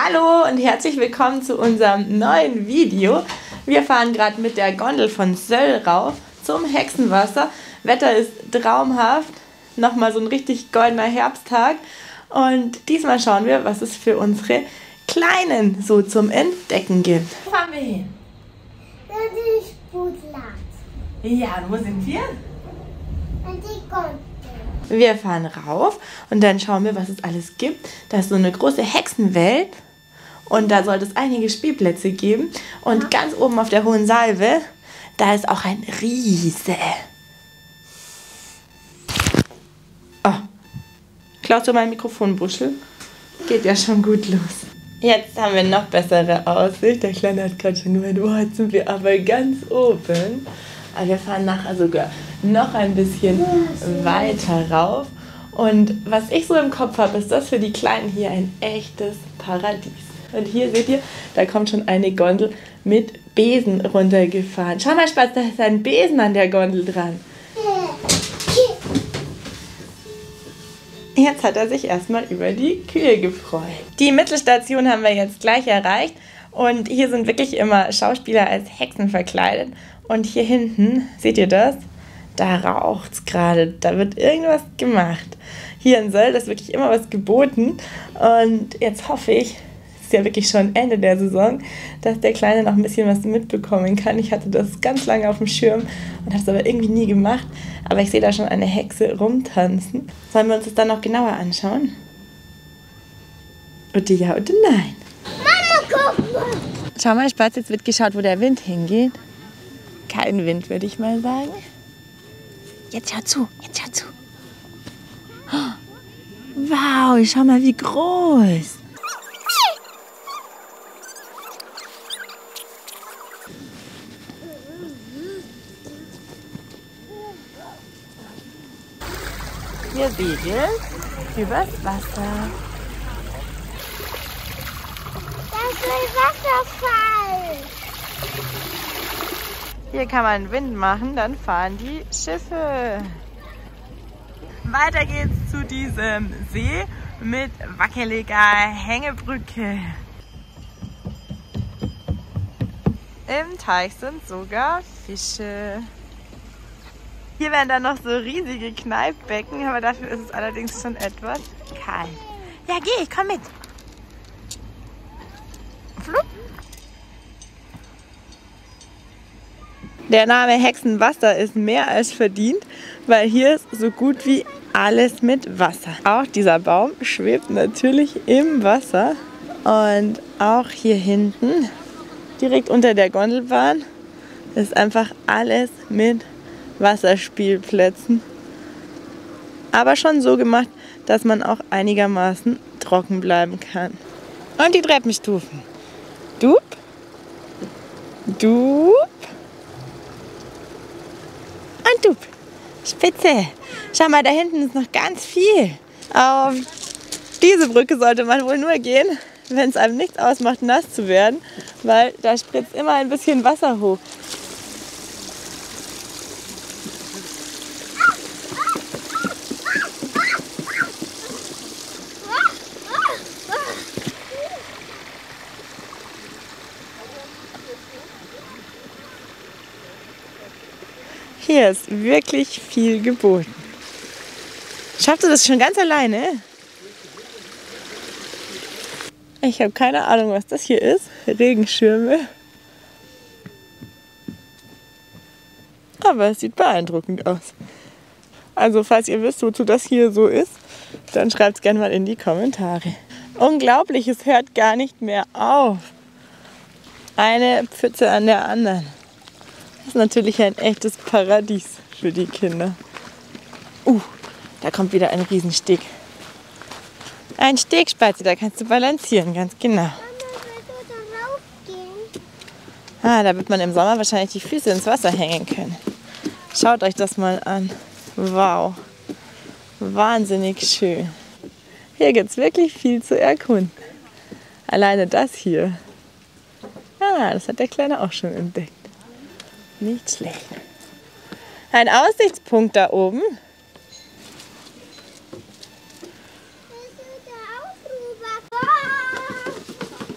Hallo und herzlich willkommen zu unserem neuen Video. Wir fahren gerade mit der Gondel von Söll rauf zum Hexenwasser. Wetter ist traumhaft, nochmal so ein richtig goldener Herbsttag. Und diesmal schauen wir, was es für unsere Kleinen so zum Entdecken gibt. Wo fahren wir hin? Das ist Sportplatz. Ja, wo sind wir? Und die Gondel. Wir fahren rauf und dann schauen wir, was es alles gibt. Da ist so eine große Hexenwelt und da sollte es einige Spielplätze geben. Und ganz oben auf der hohen Salve, da ist auch ein Riese. Oh, klaust du mein Mikrofonbuschel? Geht ja schon gut los. Jetzt haben wir noch bessere Aussicht. Der Kleine hat gerade schon gemeint, oh, jetzt sind wir aber ganz oben. Aber wir fahren nachher sogar noch ein bisschen weiter rauf. Und was ich so im Kopf habe, ist das für die Kleinen hier ein echtes Paradies. Und hier seht ihr, da kommt schon eine Gondel mit Besen runtergefahren. Schau mal, Spatz, da ist ein Besen an der Gondel dran. Jetzt hat er sich erstmal über die Kühe gefreut. Die Mittelstation haben wir jetzt gleich erreicht. Und hier sind wirklich immer Schauspieler als Hexen verkleidet. Und hier hinten, seht ihr das? Da raucht es gerade, da wird irgendwas gemacht. Hier in Söll ist wirklich immer was geboten. Und jetzt hoffe ich, es ist ja wirklich schon Ende der Saison, dass der Kleine noch ein bisschen was mitbekommen kann. Ich hatte das ganz lange auf dem Schirm und habe es aber irgendwie nie gemacht. Aber ich sehe da schon eine Hexe rumtanzen. Sollen wir uns das dann noch genauer anschauen? Oder ja oder nein? Mama, guck mal. Schau mal, Spatz, jetzt wird geschaut, wo der Wind hingeht. Kein Wind, würde ich mal sagen. Jetzt schau zu, jetzt schau zu. Wow, schau mal, wie groß. Wir segeln übers Wasser. Das ist ein Wasserfall. Hier kann man Wind machen, dann fahren die Schiffe. Weiter geht's zu diesem See mit wackeliger Hängebrücke. Im Teich sind sogar Fische. Hier wären dann noch so riesige Kneippbecken, aber dafür ist es allerdings schon etwas kalt. Ja, geh, ich komm mit. Flupp. Der Name Hexenwasser ist mehr als verdient, weil hier ist so gut wie alles mit Wasser. Auch dieser Baum schwebt natürlich im Wasser und auch hier hinten, direkt unter der Gondelbahn, ist einfach alles mit Wasserspielplätzen. Aber schon so gemacht, dass man auch einigermaßen trocken bleiben kann. Und die Treppenstufen. Dup, dup. Und du, spitze. Schau mal, da hinten ist noch ganz viel. Auf diese Brücke sollte man wohl nur gehen, wenn es einem nichts ausmacht, nass zu werden, weil da spritzt immer ein bisschen Wasser hoch. Hier ist wirklich viel geboten. Schaffst du das schon ganz alleine? Ich habe keine Ahnung, was das hier ist. Regenschirme. Aber es sieht beeindruckend aus. Also falls ihr wisst, wozu das hier so ist, dann schreibt es gerne mal in die Kommentare. Unglaublich, es hört gar nicht mehr auf. Eine Pfütze an der anderen. Das ist natürlich ein echtes Paradies für die Kinder. Da kommt wieder ein Riesensteg. Ein Steg, Spazi, da kannst du balancieren, ganz genau. Mama, willst du da raufgehen? Da wird man im Sommer wahrscheinlich die Füße ins Wasser hängen können. Schaut euch das mal an. Wow. Wahnsinnig schön. Hier gibt es wirklich viel zu erkunden. Alleine das hier. Das hat der Kleine auch schon entdeckt. Nicht schlecht. Ein Aussichtspunkt da oben. Willst du da auch rüber?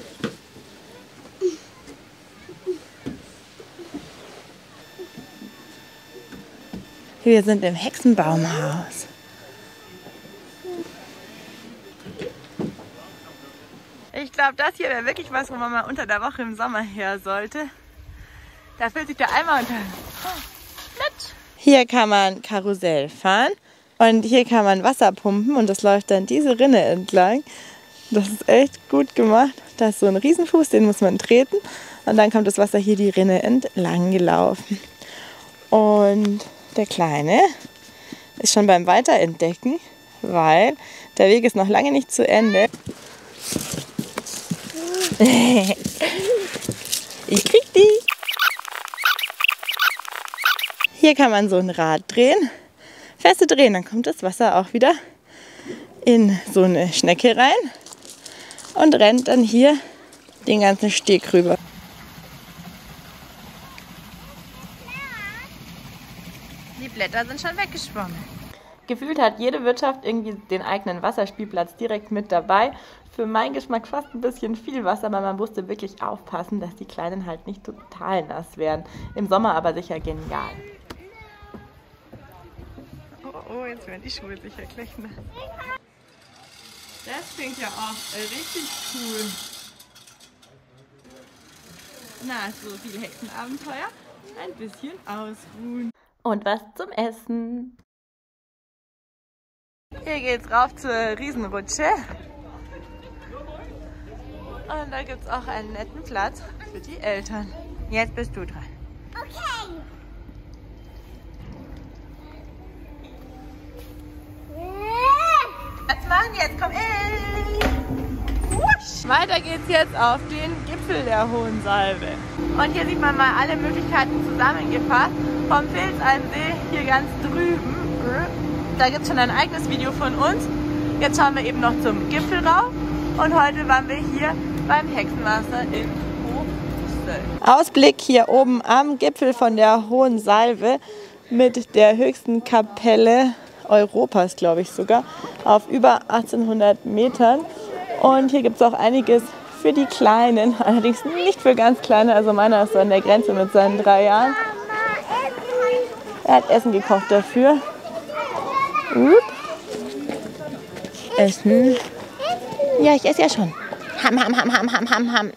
Wir sind im Hexenbaumhaus. Ich glaube, das hier wäre wirklich was, wo man mal unter der Woche im Sommer her sollte. Da füllt sich der Eimer unter. Nett. Hier kann man Karussell fahren und hier kann man Wasser pumpen und das läuft dann diese Rinne entlang. Das ist echt gut gemacht. Da ist so ein Riesenfuß, den muss man treten und dann kommt das Wasser hier die Rinne entlang gelaufen. Und der Kleine ist schon beim Weiterentdecken, weil der Weg ist noch lange nicht zu Ende. Ich krieg die! Hier kann man so ein Rad drehen, feste drehen, dann kommt das Wasser auch wieder in so eine Schnecke rein und rennt dann hier den ganzen Steg rüber. Die Blätter sind schon weggeschwommen. Gefühlt hat jede Wirtschaft irgendwie den eigenen Wasserspielplatz direkt mit dabei. Für meinen Geschmack fast ein bisschen viel Wasser, aber man musste wirklich aufpassen, dass die Kleinen halt nicht total nass werden. Im Sommer aber sicher genial. Oh, jetzt werden die Schuhe sicher gleich nass. Das klingt ja auch richtig cool. Na, so viele Hexenabenteuer. Ein bisschen ausruhen. Und was zum Essen. Hier geht's rauf zur Riesenrutsche. Und da gibt's auch einen netten Platz für die Eltern. Jetzt bist du dran. Okay. Was machen jetzt? Komm, Weiter geht's jetzt auf den Gipfel der Hohen Salve. Und hier sieht man mal alle Möglichkeiten zusammengefasst. Vom Vilseinsee hier ganz drüben. Da gibt es schon ein eigenes Video von uns. Jetzt schauen wir eben noch zum Gipfel rauf. Und heute waren wir hier beim Hexenwasser in Hochsöll. Ausblick hier oben am Gipfel von der Hohen Salve mit der höchsten Kapelle Europas, glaube ich sogar, auf über 1800 Metern. Und hier gibt es auch einiges für die Kleinen, allerdings nicht für ganz Kleine. Also meiner ist so an der Grenze mit seinen 3 Jahren. Er hat Essen gekocht dafür. Essen. Ja, ich esse ja schon. Ham, ham, ham, ham, ham, ham, ham.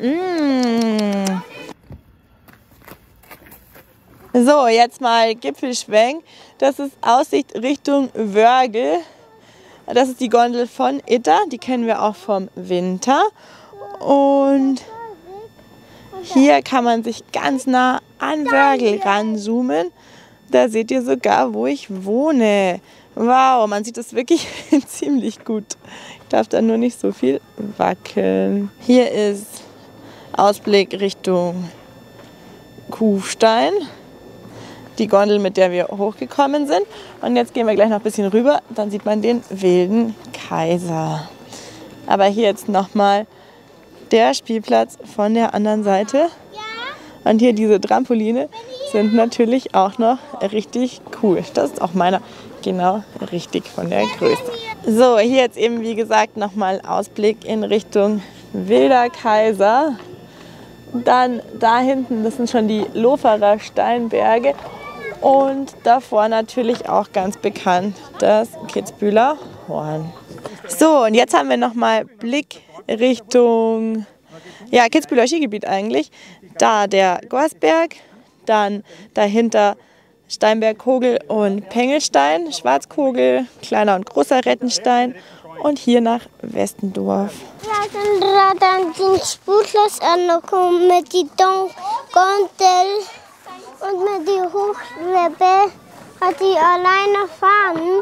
So, jetzt mal Gipfelschwenk. Das ist Aussicht Richtung Wörgl. Das ist die Gondel von Itter. Die kennen wir auch vom Winter. Und hier kann man sich ganz nah an Wörgl ranzoomen. Da seht ihr sogar, wo ich wohne. Wow, man sieht das wirklich ziemlich gut. Ich darf da nur nicht so viel wackeln. Hier ist Ausblick Richtung Kufstein. Die Gondel, mit der wir hochgekommen sind. Und jetzt gehen wir gleich noch ein bisschen rüber. Dann sieht man den wilden Kaiser. Aber hier jetzt nochmal der Spielplatz von der anderen Seite. Und hier diese Trampoline sind natürlich auch noch richtig cool. Das ist auch meiner genau richtig von der Größe. So, hier jetzt eben wie gesagt nochmal Ausblick in Richtung Wilder Kaiser. Dann da hinten, das sind schon die Loferer Steinberge. Und davor natürlich auch ganz bekannt das Kitzbüheler Horn. So, und jetzt haben wir nochmal Blick Richtung Kitzbüheler Skigebiet eigentlich. Da der Gorsberg, dann dahinter Steinberg-Kogel und Pengelstein, Schwarzkogel, kleiner und großer Rettenstein und hier nach Westendorf. Dann den Sputlos angekommen mit die Gondel und mit die Hochschwebe hat die alleine fahren.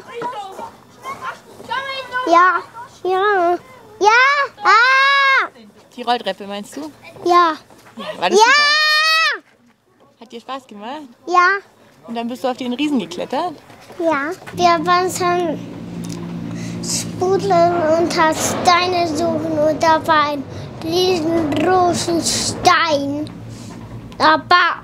Ja. Die Rolltreppe meinst du? Ja. War das super? Hat dir Spaß gemacht? Ja. Und dann bist du auf den Riesen geklettert? Ja. Wir waren schon Spudeln und hat Steine suchen und da war ein riesengroßen Stein. Aber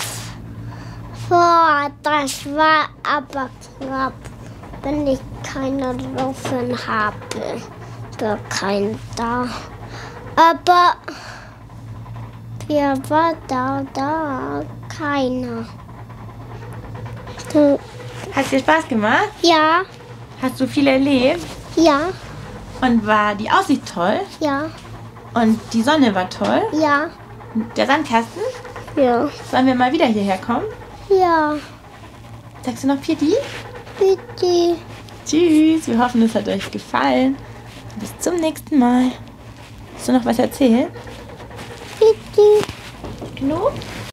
das war aber knapp, wenn ich keine Rufen habe. Gar keinen da. Aber wer war da? Keiner. Hat es dir Spaß gemacht? Ja, Hast du viel erlebt? ja, Und war die Aussicht toll? ja, Und die Sonne war toll? ja, Und der Sandkasten? ja, Sollen wir mal wieder hierher kommen? ja. Sagst du noch Pieti? Bitte. Tschüss, wir hoffen, es hat euch gefallen. Bis zum nächsten Mal. Willst du noch was erzählen? Bitte. Genug?